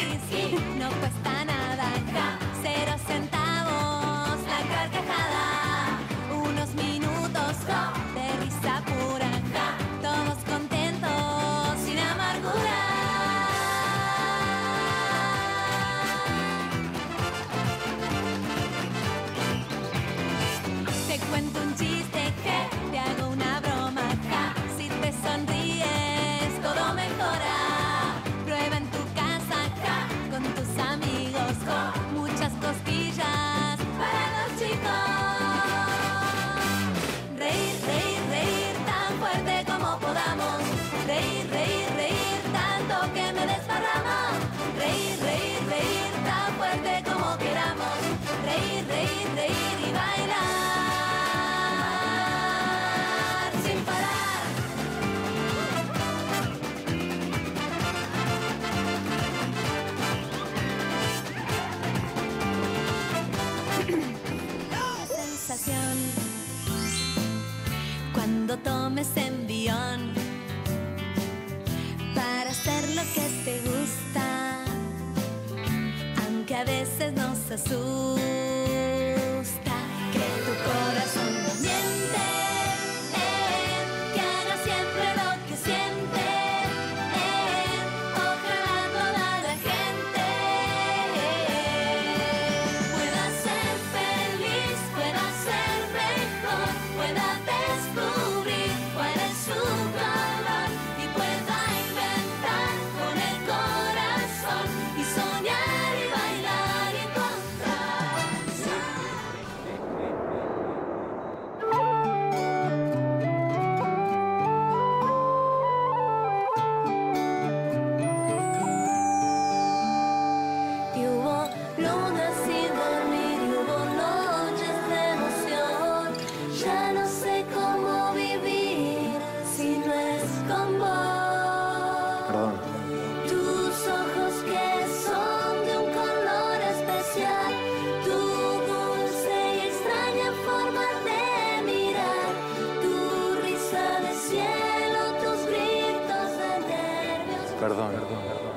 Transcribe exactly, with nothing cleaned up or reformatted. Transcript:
sí, no cuesta nada, ja, cero centavos la carcajada, unos minutos ja, de risa pura, ja, todos contentos, sin amargura. Te cuento un chiste, je, te hago una broma, ja, si te sonríes todo mejora. Prueba en tu casa, ja, con tus amigos, jo, muchas cosquillas para los chicos. Reír, reír, reír tan fuerte como podamos. Reír, reír, reír tanto que me desparramo. Reír, reír, reír tan fuerte como queramos. Reír, reír, reír y bailar sin parar. Sensación cuando tomes envión para hacer lo que te gusta, aunque a veces nos asusta que tu corazón no miente, eh, que haga siempre lo que siente, eh, ojalá toda la gente pueda ser feliz, pueda ser mejor, pueda descubrir cuál es su color y pueda inventar con el corazón y soñar y bailar y encontrarse. Y hubo lunas sin dormir y hubo noches de emoción. Ya no sé cómo vivir si no es con vos. Perdón. Tus ojos que son de un color especial, tu dulce y extraña forma de mirar, tu risa de cielo, tus gritos de nervios. Perdón, perdón, perdón.